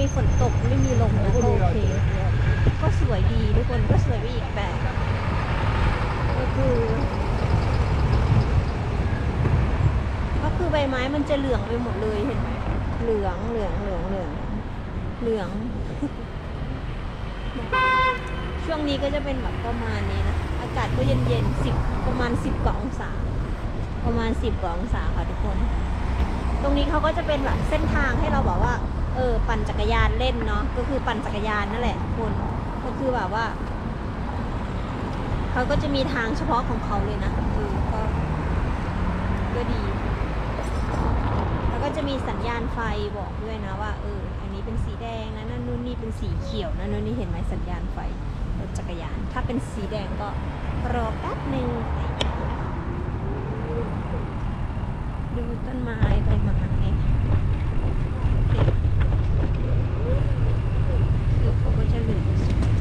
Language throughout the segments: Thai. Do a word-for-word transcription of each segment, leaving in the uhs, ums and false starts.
มีฝนตกไม่มีลมนะก็โอเคก็สวยดีทุกคนก็สวยไปอีกแบบก็คือก็คือใบไม้มันจะเหลืองไปหมดเลยเห็นไหมเหลืองเหลืองเหลืองเหลืองเหลืองช่วงนี้ก็จะเป็นแบบประมาณนี้นะอากาศก็เย็นเย็นสิบประมาณสิบกว่าองศาประมาณสิบกว่าองศาค่ะทุกคนตรงนี้เขาก็จะเป็นแบบเส้นทางให้เราบอกว่าเออปั่นจักรยานเล่นเนาะก็คือปั่นจักรยานนั่นแหละคนก็คือแบบว่าเขาก็จะมีทางเฉพาะของเขาเลยนะเออก็ก็ดีแล้วก็จะมีสัญญาณไฟบอกด้วยนะว่าเอออันนี้เป็นสีแดงนะนั่นนู่นนี่เป็นสีเขียวนะนู่นนี่เห็นไหมสัญญาณไฟรถจักรยานถ้าเป็นสีแดงก็รอแป๊บหนึ่งดูต้นไม้ใบไม้คือเขาก็จะเหลือง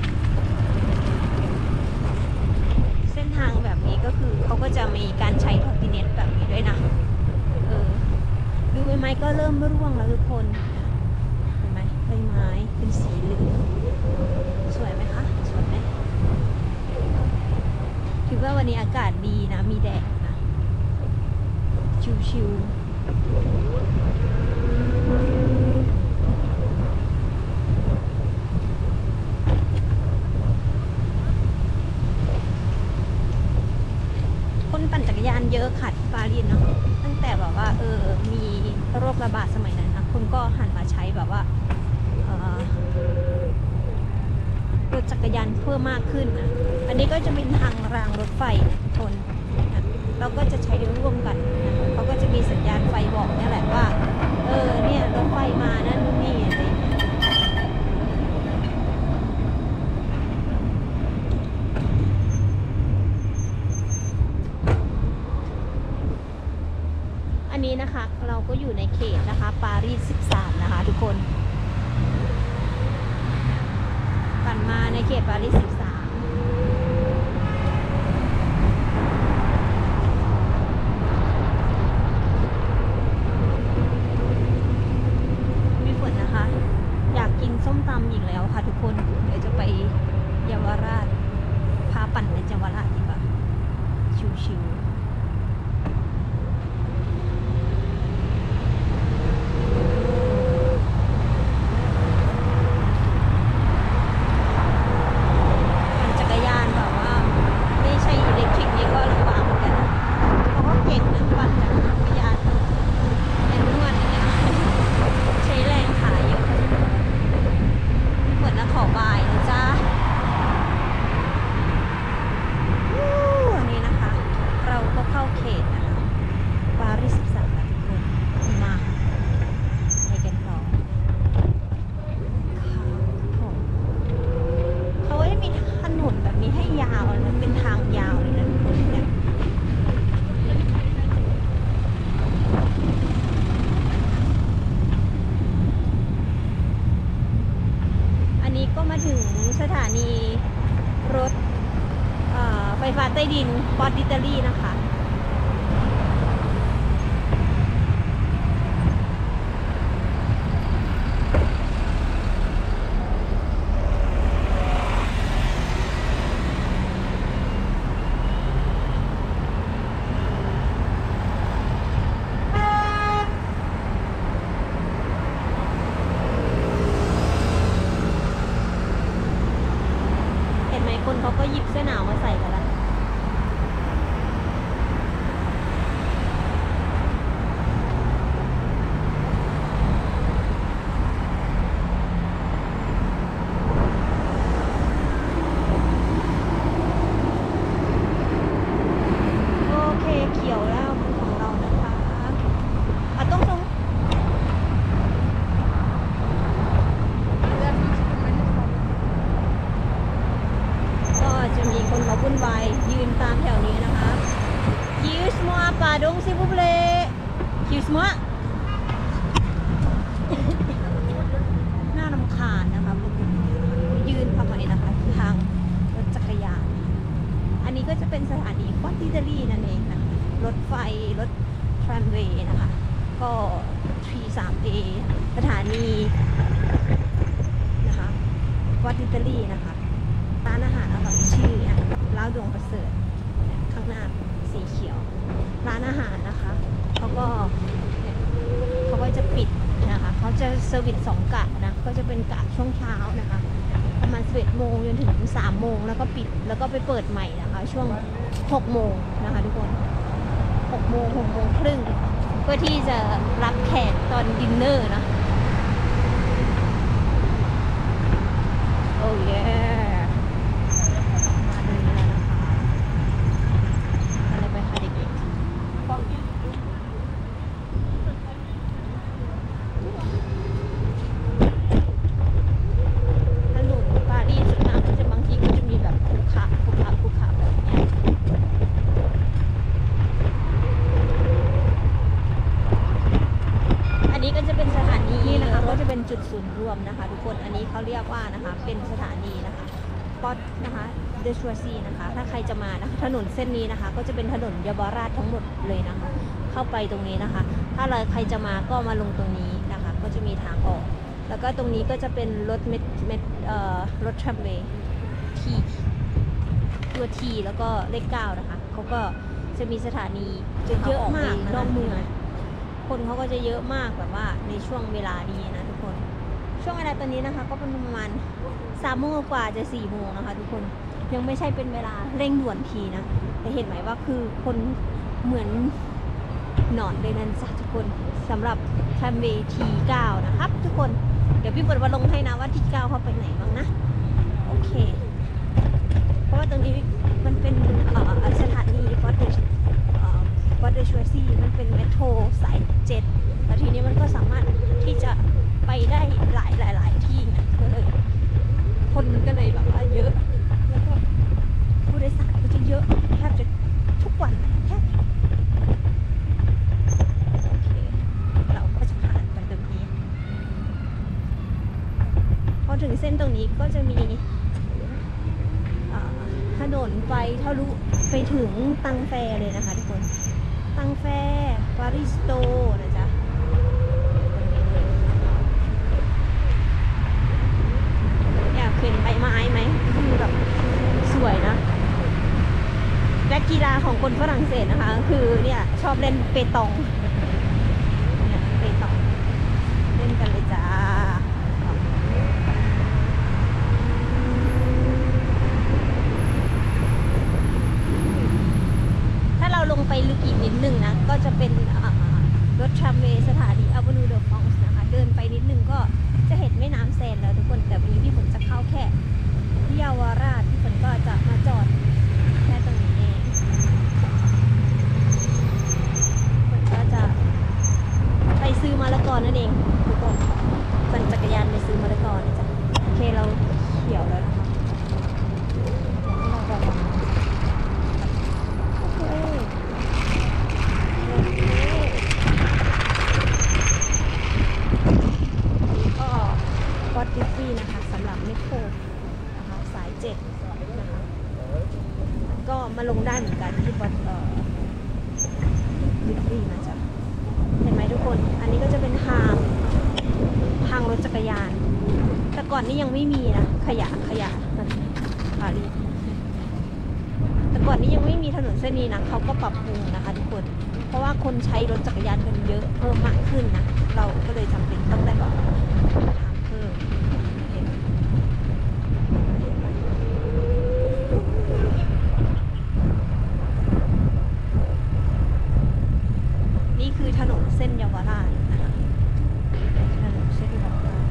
เส้นทางแบบนี้ก็คือเขาก็จะมีการใช้คอร์ดิเนตแบบนี้ด้วยนะเออดูใบไม้ก็เริ่มร่วงแล้วทุกคนเห็นไหมใบไม้เป็นสีเหลืองสวยไหมคะสวยไหมถือว่าวันนี้อากาศดีนะมีแดดนะชิวๆคนปั่นจักรยานเยอะค่ะที่ปารีสเนาะตั้งแต่แบบว่าเออมีโรคระบาดสมัยนั้นนะคนก็หันมาใช้แบบว่ารถจักรยานเพิ่มมากขึ้นนะอันนี้ก็จะเป็นทางรางรถไฟนะทุกคนนะเราก็จะใช้ร่วมกันนะเขาก็จะมีสัญญาณไฟบอกนี่แหละว่าเออเนี่ยรถไฟมานั่นนู่นนี่อะไรอันนี้นะคะเราก็อยู่ในเขตนะคะปารีสสิบสามนะคะทุกคนปั่นมาในเขตปารีสสิบสามมีฝนนะคะอยากกินส้มตำอีกแล้วค่ะทุกคนเดี๋ยวจะไปเยาวราชพาปั่นในเยาวราชดีกว่าชิวๆสถานีรถไฟฟ้าใต้ดินปอตอิตาลีนะคะคนเขาก็หยิบเสื้อหนาวมาใส่กันแล้วโอเคเขียวแล้วของเรานะคะอ่ะต้องตรงจะมีคนเขาวุ่นวายยืนตามแถวนี้นะคะ Excuse-moi pardon s'il vous plaît Excuse-moi น่ารำคาญนะคะพวกคุณยืนทำไมนะคะทางรถจักรยานอันนี้ก็จะเป็นสถานีปอตอิตาลีนั่นเองนะรถไฟรถทรามเวย์นะคะก็ ทรี สาม เอ สถานีอตอิตาลีนะคะร้านอาหารอร่อยชื่ออ่ะร้านดวงประเสริฐข้างหน้าสีเขียวร้านอาหารนะคะเขาก็เนี่ยเขาก็จะปิดนะคะเขาจะเซอร์วิสสองกะนะก็จะเป็นกะช่วงเช้านะคะประมาณสิบเอ็ดโมงจนถึงสามโมงแล้วก็ปิดแล้วก็ไปเปิดใหม่นะคะช่วงหกโมงนะคะทุกคนหกโมงหกโมงครึ่งเพื่อที่จะรับแขกตอนดินเนอร์นะโอ้ยมาตรงนี้แล้วนะคะอะไรไปคะเด็กๆถนนปารีสส่วนมากก็จะบางทีก็จะมีแบบขรุขระขรุขระขรุขระแบบนี้อันนี้ก็จะเป็นสถานีนี่นะคะก็จะเป็นจุดศูนย์รวมนะคะทุกคนอันนี้เขาเรียกว่านะคะเป็นสถานีนะคะปอตนะคะเดชัวซีนะคะถ้าใครจะมานะคะถนนเส้นนี้นะคะก็จะเป็นถนนเยาวราชทั้งหมดเลยนะคะเข้าไปตรงนี้นะคะถ้าเราใครจะมาก็มาลงตรงนี้นะคะก็จะมีทางออกแล้วก็ตรงนี้ก็จะเป็นรถเมทเมทเอ่อรถทรัมเวย์ทีตัวทีแล้วก็เลขเก้านะคะเขาก็จะมีสถานีจะเยอะมากนอกเมืองคนเขาก็จะเยอะมากแบบว่าในช่วงเวลานี้นะทุกคนช่วงเวลาตอนนี้นะคะก็เป็นประมาณสามโมงกว่าจะสี่โมงนะคะทุกคนยังไม่ใช่เป็นเวลาเร่งด่วนทีนะแต่เห็นไหมว่าคือคนเหมือนหนอนเลยนั่นจ้ะทุกคนสำหรับทรัมเวย์ทีเก้านะครับทุกคนเดี๋ยวพี่ฝนมาลงให้นะว่าทีเก้าเขาไปไหนบ้างนะโอเคเพราะว่าตรงนี้มันเป็นสถานีฟอร์เดชฟอร์เดชัวซี่มันเป็นเมโทรสายเจ็ดแล้วทีนี้มันก็สามารถที่จะไปได้หลายหลายหลายที่นะก็เลยคนก็เลยแบบว่าเยอะแล้วก็ผู้โดยสารก็จะเยอะแทบจะทุกวันแทบโอเคเราก็จะผ่านไปตรงนี้พอถึงเส้นตรงนี้ก็จะมีถนนไปทะลุไปถึงตังแฟเลยนะคะทุกคนตังแฟปาริสโตนะจ๊ะอยากเห็นใบไม้ไหมคือแบบสวยนะและกีฬาของคนฝรั่งเศสนะคะคือเนี่ยชอบเล่นเปตองเนี่ยเปตองเล่นกันเลยจ้าลงไปลึกอีกนิดนึงนะก็จะเป็นรถทรัมเวย์สถานีอัลบานูเดอฟองส์นะคะเดินไปนิดนึงก็จะเห็นแม่น้ำแซนแล้วทุกคนแต่วันนี้พี่ฝนจะเข้าแค่ที่เยาวราชพี่ฝนก็จะมาจอดแค่ตรงนี้เองฝนก็จะไปซื้อมะละกอนั่นเองทุกคนปั่นจักรยานไปซื้อมะละกอนะจ๊ะโอเคเราเขียวแล้วนะคะเราแบบก็ดิฟฟี่นะคะสำหรับเมโทรนะคะสายเจ็ดนะคะก็มาลงได้เหมือนกันที่บอสดิฟฟี่นะจ๊ะเห็นไหมทุกคนอันนี้ก็จะเป็นทางทางรถจักรยานแต่ก่อนนี้ยังไม่มีนะขยะขยะปารีสแต่ก่อนนี้ยังไม่มีถนนเส้นนี้นะเขาก็ปรับปรุงนะคะทุกคนเพราะว่าคนใช้รถจักรยานกันเยอะเพิ่มมากขึ้นนะเราก็เลยจำเป็นต้องได้แบบนี่คือถนนเส้นเยาวราชนะคะถนนเส้นเยาวราช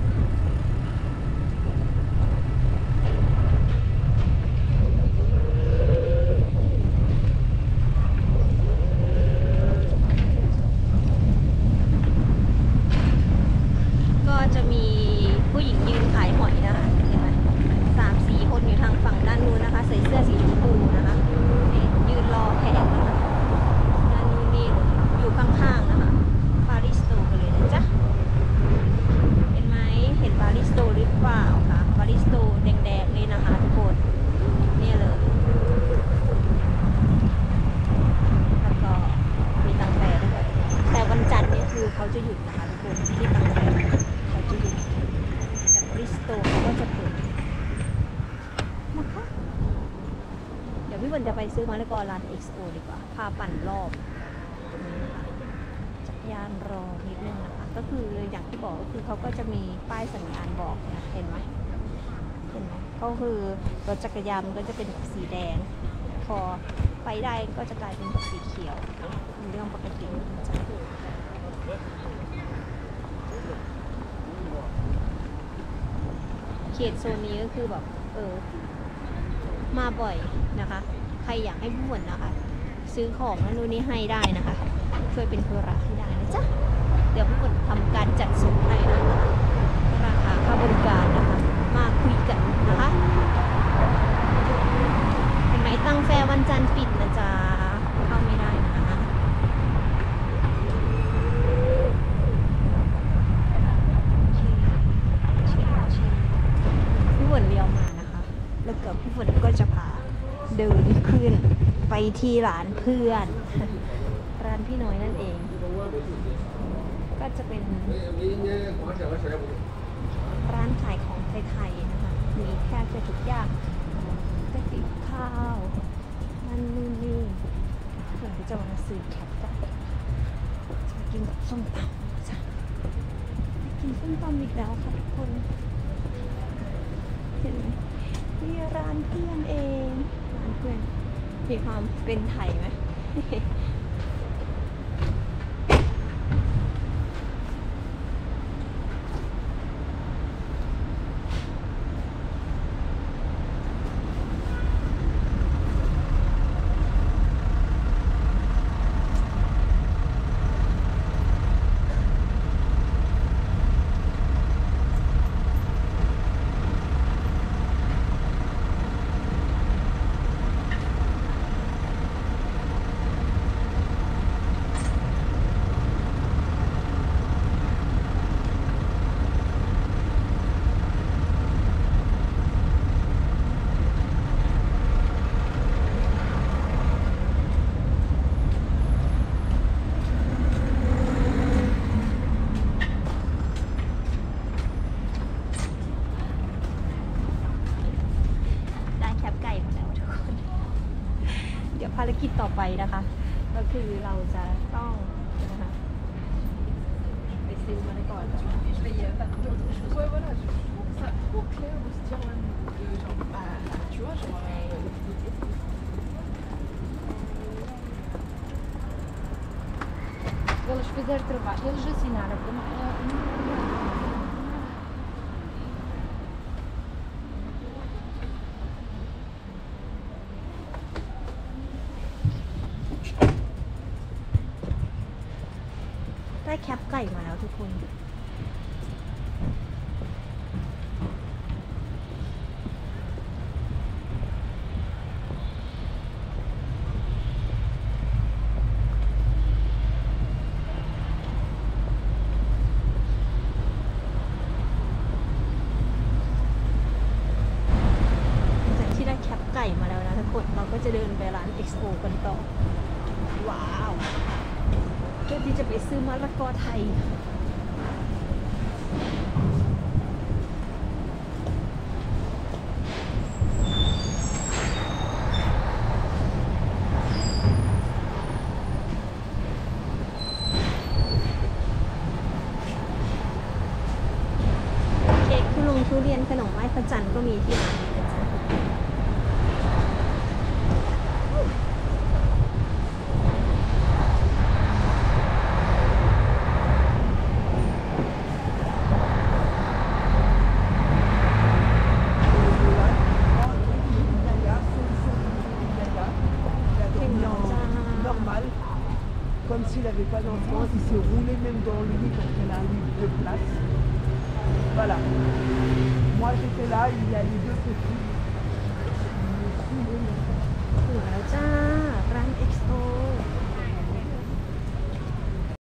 ก็จะมีผู้หญิงยืนขายหอยนะคะเห็นไหมสามสี่คนอยู่ทางฝั่งด้านนู้นนะคะใส่เสื้อสีชมพูนะคะยืนรอแขกนะคะด้านนู้นนี่อยู่ข้างๆนะคะปาริสโตกันเลยนะจ๊ะเห็นไหมเห็นปาริสโตหรือเปล่าคะปาริสโตแดงๆเลยนะคะทุกคนนี่เลยแล้วก็มีตังแฟด้วยแต่วันจันทร์นี่คือเขาจะหยุดนะคะทุกคนที่ตังแฟเขาจะหยุดแต่ปาริสโตเขาก็จะเปิดนจะไปซื้อมะละกอร้าน เอ็กซ์ โอ ดีกว่าพาปั่นรอบตรงนี้นะคะจักรยานรอนิดนึงนะคะก็คืออย่างที่บอกก็คือเขาก็จะมีป้ายสัญญาณบอกนะเห็นไหมเห็นไหมก็คือรถจักรยานมันก็จะเป็นแบบสีแดงพอไปได้ก็จะกลายเป็นแบบสีเขียวเป็นเรื่องปกติจ้ะเขตโซนนี้ก็คือแบบเออมาบ่อยนะคะใครอยากให้พี่ฝนนะคะซื้อของนั่นนู่นนี่ให้ได้นะคะช่วยเป็นธุระให้ได้นะจ๊ะเดี๋ยวพี่ฝนทำการจัดส่งให้นะคะราคาค่าบริการนะคะมาคุยกันนะคะเห็นไหมตั้งแฟร์วันจันทร์ปิดนะจ๊ะเข้าไม่ได้นะคะพี่ฝนเลี้ยวมานะคะแล้วก็พี่ฝนก็จะพาเดินขึ้นไปที่ร้านเพื่อนร้านพี่น้อยนั่นเองก็จะเป็นร้านขายของไทยๆนะคะมีแทบจะทุกอย่างกระติบข้าวนั่นนู่นนี่เหมือนจะมาซื้อแคปได้จะกินส้มตำจ้ะกินส้มตำอีกแล้วค่ะทุกคนเห็นไหมนี่ร้านเพื่อนเองร้านเพื่อนมีความเป็นไทยไหมภารกิจต่อไปนะคะก็คือเราจะต้องนะคะไปซื้อมาได้ก่อน Eles fizeram trabalho, eles assinaram. ได้แคปไก่มาแล้วทุกคนจากที่ได้แคปไก่มาแล้วนะทุกคนเราก็จะเดินไปร้าน เอ็กซ์ โอ กันต่อว้าวเพื่อที่จะไปซื้อมะละกอไทยเค้กคุณลุงทุเรียนขนมไม้พระจันทร์ก็มีที่ร้านนี้นะจ๊ะ Comme s'il n'avait pas d'enfant, il s'est roulé même dans le lit quand elle a un lit de place. Voilà. Moi j'étais là, il y a les deux petits. ถึงแล้วจ้า